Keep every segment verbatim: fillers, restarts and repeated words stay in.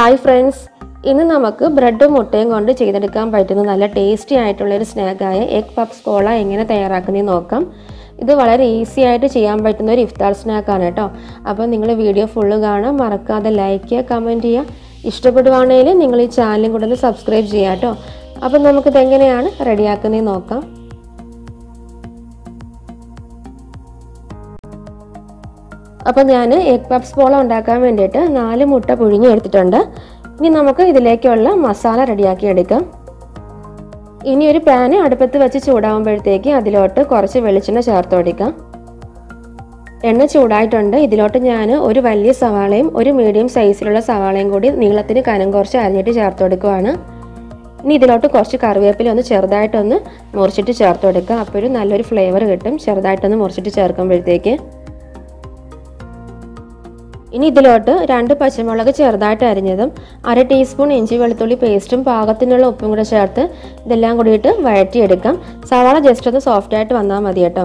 Hi friends, ഇന്ന് നമുക്ക് ബ്രെഡും മുട്ടയും കൊണ്ട് ചെയ്തെടുക്കാൻ പറ്റുന്ന നല്ല ടേസ്റ്റി ആയിട്ടുള്ളൊരു സ്നാക്കായ എഗ് പപ്സ് കോള എങ്ങനെ തയ്യാറാക്കുന്നതെന്ന് നോക്കാം. ഇത് വളരെ ഈസി ആയിട്ട് ചെയ്യാൻ പറ്റുന്ന ഒരു ഇഫ്താർ സ്നാക്കാണ് കേട്ടോ. അപ്പോൾ നിങ്ങൾ വീഡിയോ ഫുള്ള് കാണാൻ മറക്കാതെ ലൈക്ക് ചെയ്യുക, കമൻറ്റ് ചെയ്യുക. ഇഷ്ടപ്പെടുവാണെങ്കിൽ നിങ്ങൾ ഈ ചാനലും കൂടെ ഒന്ന് സബ്സ്ക്രൈബ് ചെയ്യുക കേട്ടോ. അപ്പം നമുക്കിത് എങ്ങനെയാണ് റെഡിയാക്കുന്നതെന്ന് നോക്കാം. അപ്പോൾ ഞാൻ എഗ് പപ്സ് കോള ഉണ്ടാക്കാൻ വേണ്ടിയിട്ട് നാല് മുട്ട പുഴുങ്ങി എടുത്തിട്ടുണ്ട്. ഇനി നമുക്ക് ഇതിലേക്കുള്ള മസാല റെഡിയാക്കി എടുക്കാം. ഇനി ഒരു പാന് അടുപ്പത്ത് വെച്ച് ചൂടാകുമ്പോഴത്തേക്ക് അതിലോട്ട് കുറച്ച് വെളിച്ചെണ്ണ ചേർത്ത് കൊടുക്കാം. എണ്ണ ചൂടായിട്ടുണ്ട്. ഇതിലോട്ട് ഞാൻ ഒരു വലിയ സവാളയും ഒരു മീഡിയം സൈസിലുള്ള സവാളയും കൂടി നീളത്തിന് കനം കുറച്ച് അരിഞ്ഞിട്ട് ചേർത്ത് കൊടുക്കുവാണ്. ഇനി ഇതിലോട്ട് കുറച്ച് കറിവേപ്പില ഒന്ന് ചെറുതായിട്ടൊന്ന് മുറിച്ചിട്ട് ചേർത്ത് കൊടുക്കുക. അപ്പോൾ ഒരു നല്ലൊരു ഫ്ലേവർ കിട്ടും ചെറുതായിട്ടൊന്ന് മുറിച്ചിട്ട് ചേർക്കുമ്പോഴത്തേക്ക്. ഇനി ഇതിലോട്ട് രണ്ട് പച്ചമുളക് ചെറുതായിട്ട് അരിഞ്ഞതും അര ടീസ്പൂൺ ഇഞ്ചി വെളുത്തുള്ളി പേസ്റ്റും പാകത്തിനുള്ള ഉപ്പും കൂടെ ചേർത്ത് ഇതെല്ലാം കൂടിയിട്ട് വഴറ്റിയെടുക്കാം. സവാള ജസ്റ്റ് ഒന്ന് സോഫ്റ്റ് ആയിട്ട് വന്നാൽ മതി കേട്ടോ.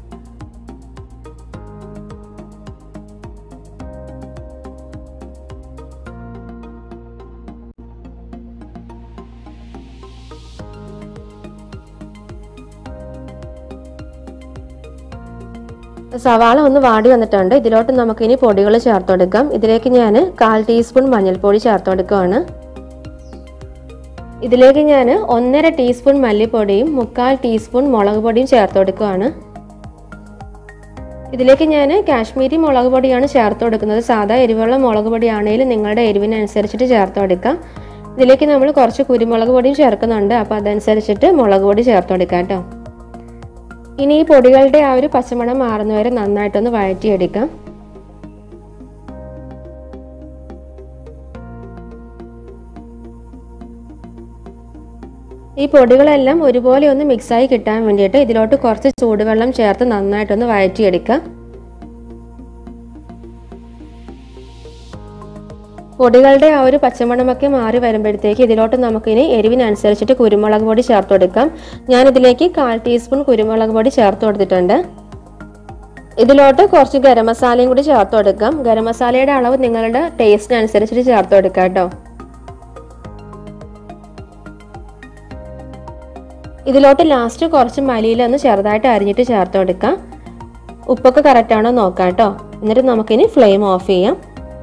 സവാള ഒന്ന് വാടി വന്നിട്ടുണ്ട്. ഇതിലോട്ട് നമുക്കിനി പൊടികൾ ചേർത്ത് കൊടുക്കാം. ഇതിലേക്ക് ഞാൻ കാൽ ടീസ്പൂൺ മഞ്ഞൾപ്പൊടി ചേർത്ത് കൊടുക്കുകയാണ്. ഇതിലേക്ക് ഞാൻ ഒന്നര ടീസ്പൂൺ മല്ലിപ്പൊടിയും മുക്കാൽ ടീസ്പൂൺ മുളക് പൊടിയും ചേർത്ത് കൊടുക്കുകയാണ്. ഇതിലേക്ക് ഞാൻ കാശ്മീരി മുളക് പൊടിയാണ് ചേർത്ത് കൊടുക്കുന്നത്. സാധാ എരിവുള്ള മുളക് പൊടിയാണെങ്കിലും നിങ്ങളുടെ എരിവിനനുസരിച്ചിട്ട് ചേർത്ത് കൊടുക്കാം. ഇതിലേക്ക് നമ്മൾ കുറച്ച് കുരുമുളക് പൊടിയും ചേർക്കുന്നുണ്ട്. അപ്പോൾ അതനുസരിച്ചിട്ട് മുളക് പൊടി ചേർത്ത് കൊടുക്കാം കേട്ടോ. ഇനി ഈ പൊടികളുടെ ആ ഒരു പച്ചമണം മാറുന്നവരെ നന്നായിട്ടൊന്ന് വഴറ്റിയെടുക്കാം. ഈ പൊടികളെല്ലാം ഒരുപോലെ ഒന്ന് മിക്സായി കിട്ടാൻ വേണ്ടിയിട്ട് ഇതിലോട്ട് കുറച്ച് ചൂടുവെള്ളം ചേർത്ത് നന്നായിട്ടൊന്ന് വഴറ്റിയെടുക്കാം. പൊടികളുടെ ആ ഒരു പച്ചമണമൊക്കെ മാറി വരുമ്പോഴത്തേക്ക് ഇതിലോട്ട് നമുക്കിനി എരിവിനനുസരിച്ചിട്ട് കുരുമുളക് പൊടി ചേർത്ത് കൊടുക്കാം. ഞാനിതിലേക്ക് കാൽ ടീസ്പൂൺ കുരുമുളക് പൊടി ചേർത്ത് കൊടുത്തിട്ടുണ്ട്. ഇതിലോട്ട് കുറച്ച് ഗരം മസാലയും കൂടി ചേർത്ത് കൊടുക്കാം. ഗരം മസാലയുടെ അളവ് നിങ്ങളുടെ ടേസ്റ്റിനനുസരിച്ചിട്ട് ചേർത്ത് കൊടുക്കാം കേട്ടോ. ഇതിലോട്ട് ലാസ്റ്റ് കുറച്ച് മല്ലിയില ഒന്ന് ചെറുതായിട്ട് അരിഞ്ഞിട്ട് ചേർത്ത് കൊടുക്കാം. ഉപ്പൊക്കെ കറക്റ്റാണോ നോക്കാം കേട്ടോ. എന്നിട്ട് നമുക്കിനി ഫ്ലെയിം ഓഫ് ചെയ്യാം.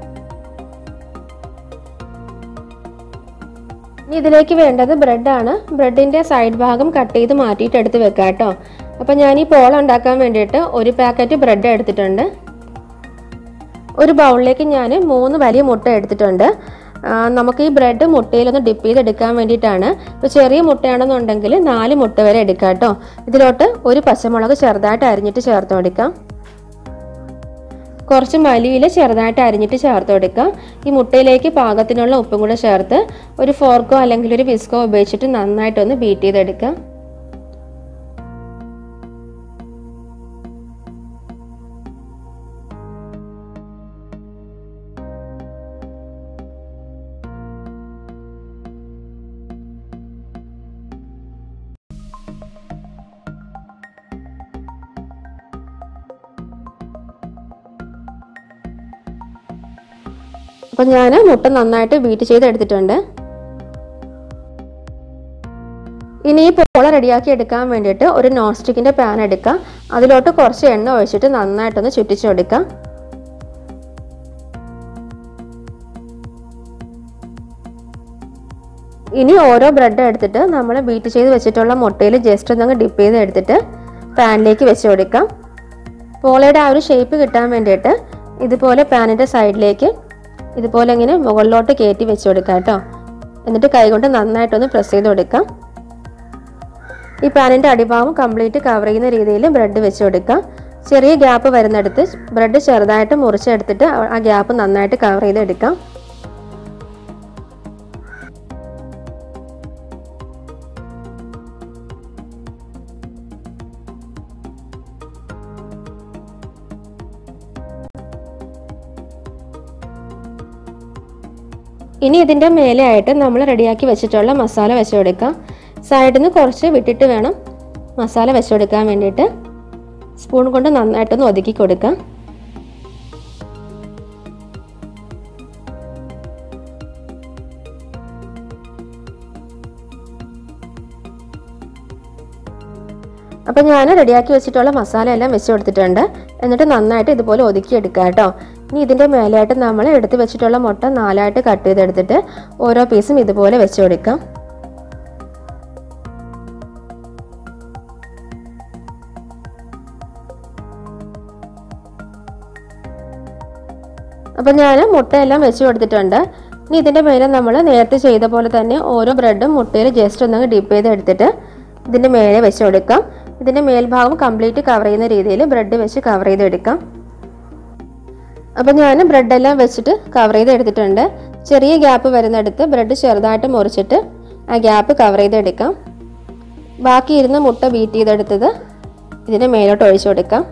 ഇനി ഇതിലേക്ക് വേണ്ടത് ബ്രെഡാണ്. ബ്രെഡിൻ്റെ സൈഡ് ഭാഗം കട്ട് ചെയ്ത് മാറ്റിയിട്ട് എടുത്ത് വെക്കാം കേട്ടോ. അപ്പോൾ ഞാൻ ഈ പോള ഉണ്ടാക്കാൻ വേണ്ടിയിട്ട് ഒരു പാക്കറ്റ് ബ്രെഡ് എടുത്തിട്ടുണ്ട്. ഒരു ബൗളിലേക്ക് ഞാൻ മൂന്ന് വലിയ മുട്ട എടുത്തിട്ടുണ്ട്. നമുക്ക് ഈ ബ്രെഡ് മുട്ടയിലൊന്ന് ഡിപ്പ് ചെയ്തെടുക്കാൻ വേണ്ടിയിട്ടാണ്. ഇപ്പോൾ ചെറിയ മുട്ടയാണെന്നുണ്ടെങ്കിൽ നാല് മുട്ട വരെ എടുക്കാം കേട്ടോ. ഇതിലോട്ട് ഒരു പച്ചമുളക് ചെറുതായിട്ട് അരിഞ്ഞിട്ട് ചേർത്ത് കൊടുക്കാം. കുറച്ച് മല്ലിയില ചെറുതായിട്ട് അരിഞ്ഞിട്ട് ചേർത്ത് കൊടുക്കാം. ഈ മുട്ടയിലേക്ക് പാകത്തിനുള്ള ഉപ്പും കൂടെ ചേർത്ത് ഒരു ഫോർക്കോ അല്ലെങ്കിൽ ഒരു വിസ്കോ ഉപയോഗിച്ചിട്ട് നന്നായിട്ടൊന്ന് ബീറ്റ് ചെയ്തെടുക്കാം. അപ്പം ഞാൻ മുട്ട നന്നായിട്ട് ബീറ്റ് ചെയ്തെടുത്തിട്ടുണ്ട്. ഇനി ഈ പോള റെഡിയാക്കി എടുക്കാൻ വേണ്ടിയിട്ട് ഒരു നോൺ സ്റ്റിക്കിൻ്റെ പാൻ എടുക്കാം. അതിലോട്ട് കുറച്ച് എണ്ണ ഒഴിച്ചിട്ട് നന്നായിട്ടൊന്ന് ചുറ്റിച്ചെടുക്കാം. ഇനി ഓരോ ബ്രെഡ് എടുത്തിട്ട് നമ്മൾ ബീറ്റ് ചെയ്ത് വെച്ചിട്ടുള്ള മുട്ടയിൽ ജസ്റ്റ് ഒന്നങ്ങ് ഡിപ്പ് ചെയ്ത് എടുത്തിട്ട് പാനിലേക്ക് വെച്ച് കൊടുക്കാം. പോളയുടെ ആ ഒരു ഷേപ്പ് കിട്ടാൻ വേണ്ടിയിട്ട് ഇതുപോലെ പാനിൻ്റെ സൈഡിലേക്ക് ഇതുപോലെ ഇങ്ങനെ മുകളിലോട്ട് കയറ്റി വെച്ച് കൊടുക്കാം കേട്ടോ. എന്നിട്ട് കൈകൊണ്ട് നന്നായിട്ടൊന്ന് പ്രസ് ചെയ്ത് കൊടുക്കാം. ഈ പാനിൻ്റെ അടിഭാഗം കംപ്ലീറ്റ് കവർ ചെയ്യുന്ന രീതിയിൽ ബ്രെഡ് വെച്ച് കൊടുക്കാം. ചെറിയ ഗ്യാപ്പ് വരുന്നിടത്ത് ബ്രെഡ് ചെറുതായിട്ട് മുറിച്ചെടുത്തിട്ട് ആ ഗ്യാപ്പ് നന്നായിട്ട് കവർ ചെയ്തെടുക്കാം. ഇനി ഇതിൻ്റെ മേലെ ആയിട്ട് നമ്മൾ റെഡിയാക്കി വെച്ചിട്ടുള്ള മസാല വെച്ച് കൊടുക്കാം. സൈഡിൽ നിന്ന് കുറച്ച് വിട്ടിട്ട് വേണം മസാല വെച്ച് കൊടുക്കാൻ വേണ്ടിയിട്ട്. സ്പൂൺ കൊണ്ട് നന്നായിട്ടൊന്ന് ഒതുക്കി കൊടുക്കാം. അപ്പോൾ ഞാൻ റെഡിയാക്കി വെച്ചിട്ടുള്ള മസാല എല്ലാം വെച്ച് കൊടുത്തിട്ടുണ്ട്. എന്നിട്ട് നന്നായിട്ട് ഇതുപോലെ ഒതുക്കിയെടുക്കുക കേട്ടോ. ഇനി ഇതിൻ്റെ മേലായിട്ട് നമ്മൾ എടുത്ത് വെച്ചിട്ടുള്ള മുട്ട നാലായിട്ട് കട്ട് ചെയ്തെടുത്തിട്ട് ഓരോ പീസും ഇതുപോലെ വെച്ച് കൊടുക്കാം. അപ്പം ഞാൻ മുട്ടയെല്ലാം വെച്ച് കൊടുത്തിട്ടുണ്ട്. ഇനി ഇതിൻ്റെ മേലെ നമ്മൾ നേരത്തെ ചെയ്ത പോലെ തന്നെ ഓരോ ബ്രെഡും മുട്ടയിൽ ജസ്റ്റ് ഒന്നങ്ങ് ഡിപ്പ് ചെയ്ത് എടുത്തിട്ട് ഇതിൻ്റെ മേലെ വെച്ച് കൊടുക്കാം. ഇതിൻ്റെ മേൽഭാഗം കംപ്ലീറ്റ് കവർ ചെയ്യുന്ന രീതിയിൽ ബ്രെഡ് വെച്ച് കവർ ചെയ്തെടുക്കാം. അപ്പം ഞാൻ ബ്രെഡെല്ലാം വെച്ചിട്ട് കവർ ചെയ്ത് എടുത്തിട്ടുണ്ട്. ചെറിയ ഗ്യാപ്പ് വരുന്നിടത്ത് ബ്രെഡ് ചെറുതായിട്ട് മുറിച്ചിട്ട് ആ ഗ്യാപ്പ് കവർ ചെയ്തെടുക്കാം. ബാക്കി ഇരുന്ന മുട്ട ബീറ്റ് ചെയ്തെടുത്തത് ഇതിൻ്റെ മേലോട്ട് ഒഴിച്ചു കൊടുക്കാം.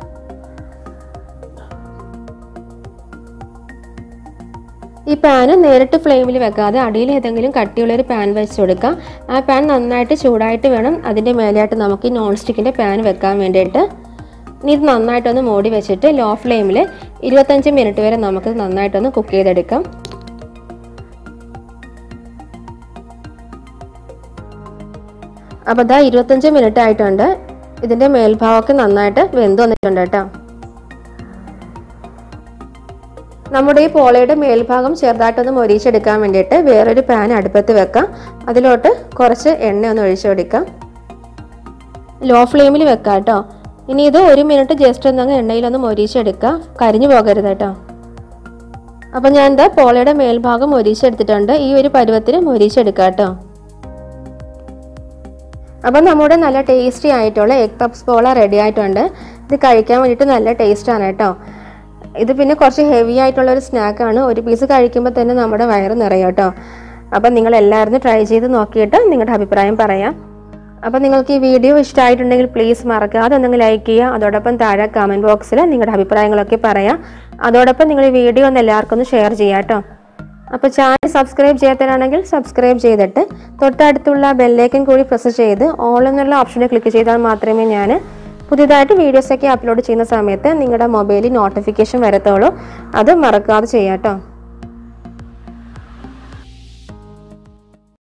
ഈ പാന് നേരിട്ട് ഫ്ലെയിമിൽ വെക്കാതെ അടിയിൽ ഏതെങ്കിലും കട്ടിയുള്ളൊരു പാൻ വെച്ച് കൊടുക്കാം. ആ പാൻ നന്നായിട്ട് ചൂടായിട്ട് വേണം അതിൻ്റെ മേലെയായിട്ട് നമുക്ക് ഈ നോൺ സ്റ്റിക്കിൻ്റെ പാൻ വെക്കാൻ വേണ്ടിയിട്ട്. ഇനി ഇത് നന്നായിട്ടൊന്ന് മൂടി വെച്ചിട്ട് ലോ ഫ്ലെയിമിൽ ഇരുപത്തഞ്ച് മിനിറ്റ് വരെ നമുക്ക് നന്നായിട്ടൊന്ന് കുക്ക് ചെയ്തെടുക്കാം. അപ്പോൾ ഇതാ ഇരുപത്തഞ്ച് മിനിറ്റ് ആയിട്ടുണ്ട്. ഇതിൻ്റെ മേൽഭാഗമൊക്കെ നന്നായിട്ട് വെന്ത് വന്നിട്ടുണ്ട് കേട്ടോ. നമ്മുടെ ഈ പോളയുടെ മേൽഭാഗം ചെറുതായിട്ടൊന്ന് മൊരിച്ചെടുക്കാൻ വേണ്ടിയിട്ട് വേറൊരു പാൻ അടുപ്പത്ത് വെക്കാം. അതിലോട്ട് കുറച്ച് എണ്ണ ഒന്ന് ഒഴിച്ചു കൊടുക്കാം. ലോ ഫ്ലെയിമിൽ വെക്കാം കേട്ടോ. ഇനി ഇത് ഒരു മിനിറ്റ് ജസ്റ്റ് ഒന്നങ്ങ് എണ്ണയിലൊന്ന് മൊരിച്ചെടുക്കുക, കരിഞ്ഞു പോകരുത് കേട്ടോ. അപ്പം ഞാൻ എന്താ പോളയുടെ മേൽഭാഗം മൊരിച്ചെടുത്തിട്ടുണ്ട്. ഈ ഒരു പരുവത്തിന് മൊരിച്ചെടുക്കാം കേട്ടോ. അപ്പം നമ്മുടെ നല്ല ടേസ്റ്റി ആയിട്ടുള്ള എഗ് പപ്സ് പോള റെഡി ആയിട്ടുണ്ട്. ഇത് കഴിക്കാൻ വേണ്ടിയിട്ട് നല്ല ടേസ്റ്റാണ് കേട്ടോ. ഇത് പിന്നെ കുറച്ച് ഹെവി ആയിട്ടുള്ളൊരു സ്നാക്കാണ്. ഒരു പീസ് കഴിക്കുമ്പോൾ തന്നെ നമ്മുടെ വയറ് നിറയും കേട്ടോ. അപ്പം നിങ്ങൾ എല്ലാവരും ട്രൈ ചെയ്ത് നോക്കിയിട്ട് നിങ്ങളുടെ അഭിപ്രായം പറയാം. അപ്പം നിങ്ങൾക്ക് ഈ വീഡിയോ ഇഷ്ടമായിട്ടുണ്ടെങ്കിൽ പ്ലീസ് മറക്കാതെ ഒന്നെങ്കിൽ ലൈക്ക് ചെയ്യുക. അതോടൊപ്പം താഴെ കമൻറ്റ് ബോക്സിൽ നിങ്ങളുടെ അഭിപ്രായങ്ങളൊക്കെ പറയാം. അതോടൊപ്പം നിങ്ങൾ ഈ വീഡിയോ ഒന്ന് എല്ലാവർക്കും ഒന്ന് ഷെയർ ചെയ്യാം കേട്ടോ. അപ്പോൾ ചാനൽ സബ്സ്ക്രൈബ് ചെയ്യാത്തവരാണെങ്കിൽ സബ്സ്ക്രൈബ് ചെയ്തിട്ട് തൊട്ടടുത്തുള്ള ബെല്ലൈക്കൻ കൂടി പ്രസ് ചെയ്ത് ഓൾ എന്നുള്ള ഓപ്ഷനിൽ ക്ലിക്ക് ചെയ്താൽ മാത്രമേ ഞാൻ പുതിയതായിട്ട് വീഡിയോസൊക്കെ അപ്ലോഡ് ചെയ്യുന്ന സമയത്ത് നിങ്ങളുടെ മൊബൈലിൽ നോട്ടിഫിക്കേഷൻ വരത്തുള്ളൂ. അത് മറക്കാതെ ചെയ്യാം കേട്ടോ.